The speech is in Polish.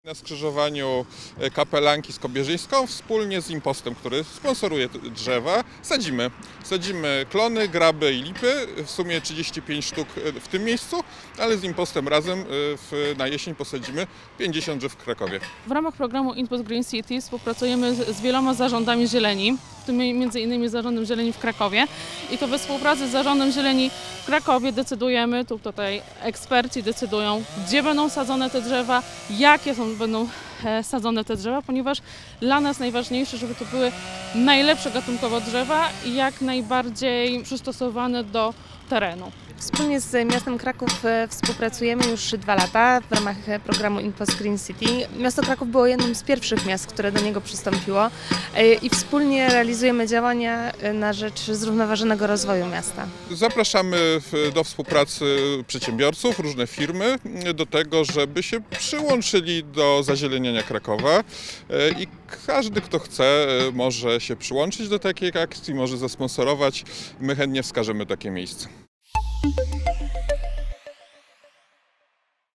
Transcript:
Na skrzyżowaniu Kapelanki z Kobierzyńską wspólnie z Impostem, który sponsoruje drzewa, sadzimy klony, graby i lipy, w sumie 35 sztuk w tym miejscu, ale z Impostem razem na jesień posadzimy 50 drzew w Krakowie. W ramach programu Impost Green City współpracujemy z wieloma zarządami zieleni, w tym m.in. Zarządem Zieleni w Krakowie. I to we współpracy z Zarządem Zieleni w Krakowie decydujemy, tutaj eksperci decydują, gdzie będą sadzone te drzewa, jakie będą sadzone te drzewa, ponieważ dla nas najważniejsze, żeby to były najlepsze gatunkowo drzewa i jak najbardziej przystosowane do terenu. Wspólnie z miastem Kraków współpracujemy już 2 lata w ramach programu Impost Green City. Miasto Kraków było jednym z pierwszych miast, które do niego przystąpiło i wspólnie realizujemy działania na rzecz zrównoważonego rozwoju miasta. Zapraszamy do współpracy przedsiębiorców, różne firmy do tego, żeby się przyłączyli do zazieleniania Krakowa i każdy, kto chce, może się przyłączyć do takiej akcji, może zasponsorować. My chętnie wskażemy takie miejsce.